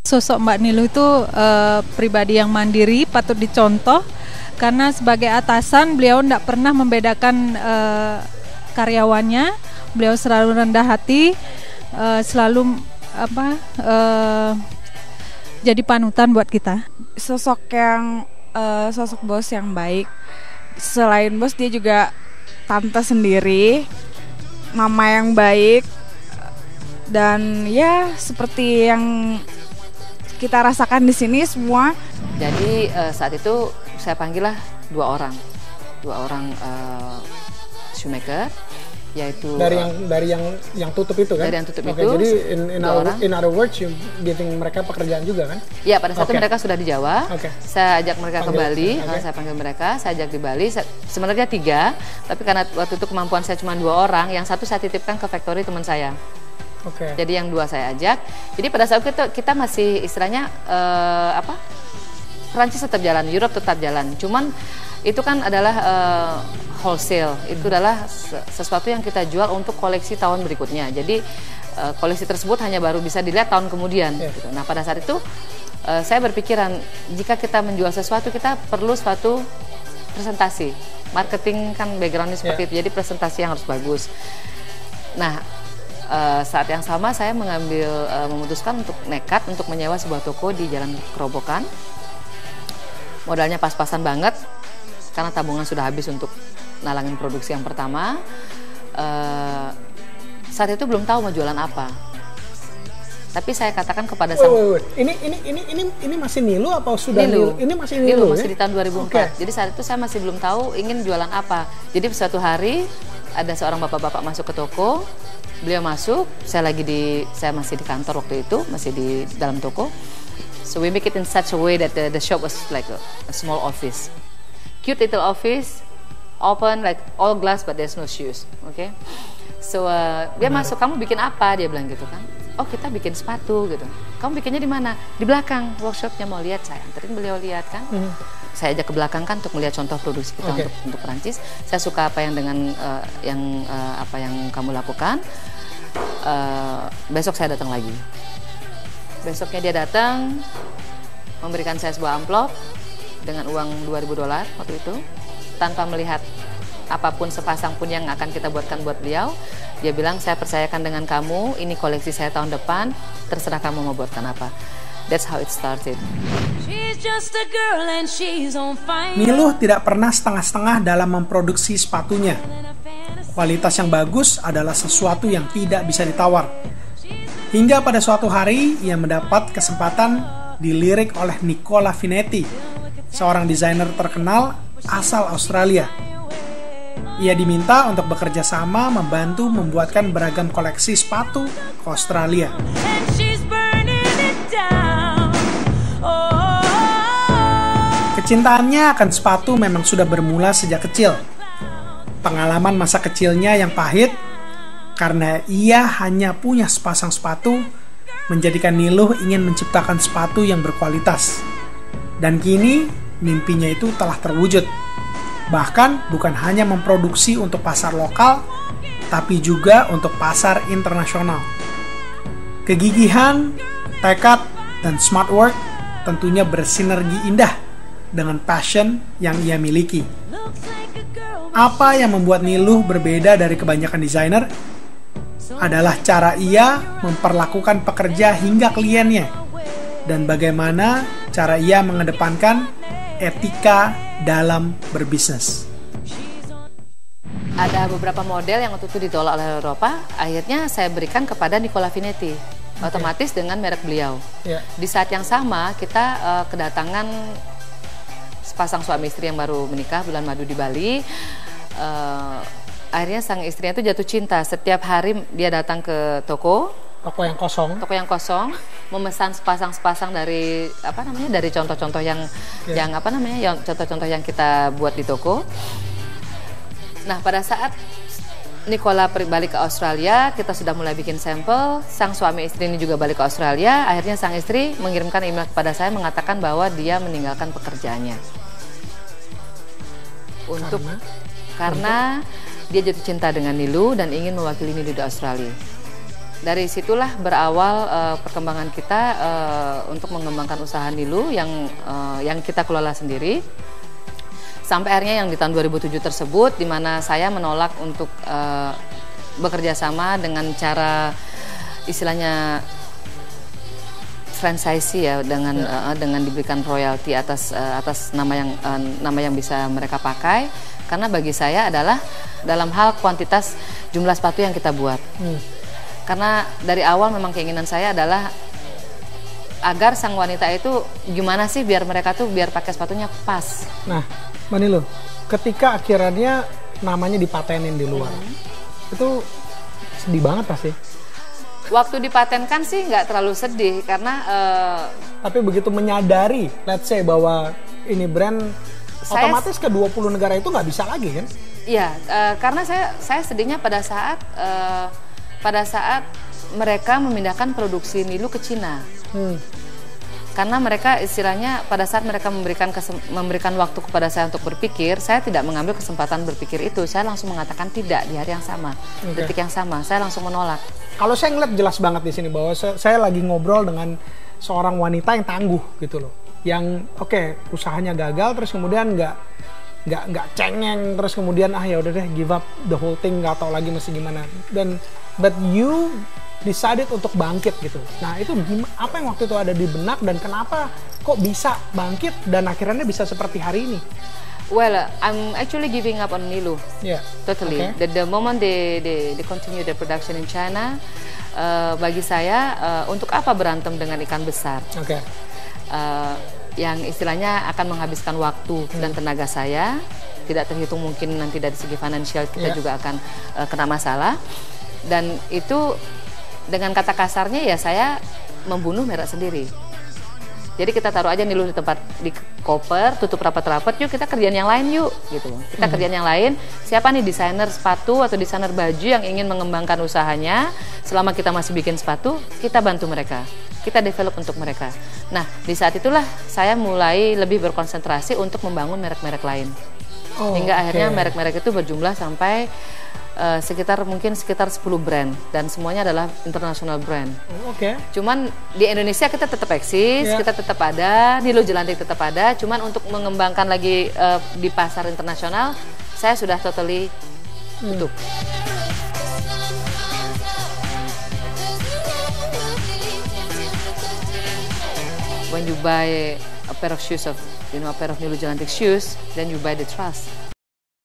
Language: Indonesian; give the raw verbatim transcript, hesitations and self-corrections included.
Sosok Mbak Niluh itu uh, pribadi yang mandiri, patut dicontoh karena sebagai atasan beliau tidak pernah membedakan uh, karyawannya. Beliau selalu rendah hati, uh, selalu apa uh, jadi panutan buat kita. Sosok yang uh, sosok bos yang baik. Selain bos, dia juga tante sendiri, mama yang baik, dan ya seperti yang kita rasakan di sini semua. Jadi uh, saat itu saya panggil lah dua orang, dua orang uh, shoemaker, yaitu dari yang dari yang yang tutup itu kan? Dari yang tutup okay, itu. Jadi in, in, other, orang. in other words, you giving mereka pekerjaan juga kan? Iya, pada saat okay. itu mereka sudah di Jawa. Okay. Saya ajak mereka panggil, ke Bali, okay. saya panggil mereka, saya ajak di Bali. Saya, sebenarnya tiga, tapi karena waktu itu kemampuan saya cuma dua orang, yang satu saya titipkan ke factory teman saya. Okay. Jadi yang dua saya ajak. Jadi pada saat itu kita masih istilahnya uh, apa? Prancis tetap jalan, Europe tetap jalan. Cuman itu kan adalah uh, wholesale. Itu adalah sesuatu yang kita jual untuk koleksi tahun berikutnya. Jadi uh, koleksi tersebut hanya baru bisa dilihat tahun kemudian. Yeah. Gitu. Nah pada saat itu uh, saya berpikiran jika kita menjual sesuatu kita perlu suatu presentasi. Marketing kan backgroundnya seperti yeah. itu. Jadi presentasi yang harus bagus. Nah Uh, saat yang sama saya mengambil uh, memutuskan untuk nekat untuk menyewa sebuah toko di Jalan Kerobokan. Modalnya pas-pasan banget karena tabungan sudah habis untuk nalangin produksi yang pertama. Uh, saat itu belum tahu mau jualan apa. Tapi saya katakan kepada sang... Oh, ini ini ini ini ini masih Niluh apa sudah Niluh? Ini masih Niluh, Niluh masih ya? Di tahun dua ribu empat. Okay. Jadi saat itu saya masih belum tahu ingin jualan apa. Jadi suatu hari ada seorang bapak-bapak masuk ke toko. Beliau masuk, saya lagi di, saya masih di kantor waktu itu, masih di dalam toko. So we make it in such a way that the, the shop was like a, a small office, cute little office, open like all glass but there's no shoes, oke? Okay? So uh, dia nah. masuk, kamu bikin apa? Dia bilang gitu kan. Oh kita bikin sepatu gitu. Kamu bikinnya di mana? Di belakang workshopnya, mau lihat, saya anterin beliau lihat kan. Hmm. Saya ajak ke belakang kan untuk melihat contoh produksi kita okay. untuk untuk Perancis. Saya suka apa yang dengan uh, yang uh, apa yang kamu lakukan. Uh, besok saya datang lagi. Besoknya dia datang memberikan saya sebuah amplop dengan uang dua ribu dolar waktu itu, tanpa melihat apapun sepasang pun yang akan kita buatkan buat beliau. Dia bilang, saya percayakan dengan kamu, ini koleksi saya tahun depan, terserah kamu mau buatkan apa. That's how it started. Niluh tidak pernah setengah-setengah dalam memproduksi sepatunya. Kualitas yang bagus adalah sesuatu yang tidak bisa ditawar. Hingga pada suatu hari, ia mendapat kesempatan dilirik oleh Nicola Finetti, seorang desainer terkenal asal Australia. Ia diminta untuk bekerja sama membantu membuatkan beragam koleksi sepatu ke Australia. Kecintaannya akan sepatu memang sudah bermula sejak kecil. Pengalaman masa kecilnya yang pahit karena ia hanya punya sepasang sepatu menjadikan Niluh ingin menciptakan sepatu yang berkualitas. Dan kini mimpinya itu telah terwujud. Bahkan bukan hanya memproduksi untuk pasar lokal, tapi juga untuk pasar internasional. Kegigihan, tekad, dan smart work tentunya bersinergi indah dengan passion yang ia miliki. Apa yang membuat Niluh berbeda dari kebanyakan desainer adalah cara ia memperlakukan pekerja hingga kliennya, dan bagaimana cara ia mengedepankan etika dalam berbisnis. Ada beberapa model yang waktu itu ditolak oleh Eropa, akhirnya saya berikan kepada Nicola Finetti, okay. otomatis dengan merek beliau. Yeah. Di saat yang sama kita uh, kedatangan sepasang suami istri yang baru menikah bulan madu di Bali. Uh, akhirnya sang istrinya itu jatuh cinta. Setiap hari dia datang ke toko, toko yang kosong, toko yang kosong, memesan sepasang-sepasang dari apa namanya dari contoh-contoh yang yeah. yang apa namanya yang contoh-contoh yang kita buat di toko. Nah pada saat Nicola balik ke Australia, kita sudah mulai bikin sampel. Sang suami istri ini juga balik ke Australia. Akhirnya sang istri mengirimkan email kepada saya mengatakan bahwa dia meninggalkan pekerjaannya untuk karena, karena dia jatuh cinta dengan Niluh dan ingin mewakili Niluh di Australia. dari situlah berawal uh, perkembangan kita uh, untuk mengembangkan usaha Niluh yang uh, yang kita kelola sendiri. Sampai akhirnya yang di tahun dua ribu tujuh tersebut, di mana saya menolak untuk uh, bekerja sama dengan cara istilahnya franchise ya, dengan ya. Uh, dengan diberikan royalti atas uh, atas nama yang uh, nama yang bisa mereka pakai. Karena bagi saya adalah dalam hal kuantitas jumlah sepatu yang kita buat. Hmm. Karena dari awal memang keinginan saya adalah agar sang wanita itu gimana sih biar mereka tuh biar pakai sepatunya pas. Nah, Mbak Niluh, ketika akhirnya namanya dipatenin di luar, hmm. itu sedih banget pasti. Waktu dipatenkan sih nggak terlalu sedih karena. Uh, Tapi begitu menyadari, let's say bahwa ini brand saya, otomatis ke dua puluh negara itu nggak bisa lagi kan? Iya, uh, karena saya saya sedihnya pada saat. Uh, pada saat mereka memindahkan produksi Niluh ke Cina. Hmm. Karena mereka istilahnya pada saat mereka memberikan memberikan waktu kepada saya untuk berpikir, saya tidak mengambil kesempatan berpikir itu. Saya langsung mengatakan tidak di hari yang sama, okay. detik yang sama. Saya langsung menolak. Kalau saya ngeliat jelas banget di sini bahwa saya, saya lagi ngobrol dengan seorang wanita yang tangguh gitu loh. Yang oke okay, usahanya gagal terus kemudian nggak nggak nggak cengeng terus kemudian ah ya udah deh give up the whole thing, nggak tahu lagi mesti gimana. Dan but you decided untuk bangkit gitu. Nah itu gimana, apa yang waktu itu ada di benak dan kenapa kok bisa bangkit dan akhirnya bisa seperti hari ini? Well, uh, I'm actually giving up on Niluh. Yeah. Totally. Okay. The, the moment they, they, they continue the production in China, uh, bagi saya uh, untuk apa berantem dengan ikan besar? Oke. Okay. Uh, yang istilahnya akan menghabiskan waktu hmm. dan tenaga saya, tidak terhitung mungkin nanti dari segi finansial kita yeah. juga akan uh, kena masalah. Dan itu dengan kata kasarnya ya saya membunuh merek sendiri. Jadi kita taruh aja Niluh di tempat di koper, tutup rapat-rapat, yuk kita kerjaan yang lain yuk gitu. Kita hmm. kerjaan yang lain. Siapa nih desainer sepatu atau desainer baju yang ingin mengembangkan usahanya? Selama kita masih bikin sepatu, kita bantu mereka. Kita develop untuk mereka. Nah, di saat itulah saya mulai lebih berkonsentrasi untuk membangun merek-merek lain. Oh, hingga okay. akhirnya merek-merek itu berjumlah sampai Uh, sekitar mungkin sekitar sepuluh brand dan semuanya adalah international brand. Oke. Okay. Cuman di Indonesia kita tetap eksis, yeah. kita tetap ada, Niluh Djelantik tetap ada. Cuman untuk mengembangkan lagi uh, di pasar internasional, saya sudah totally hmm. tutup. When you buy a pair of shoes of, you know, a pair of Niluh Djelantik shoes, then you buy the trust.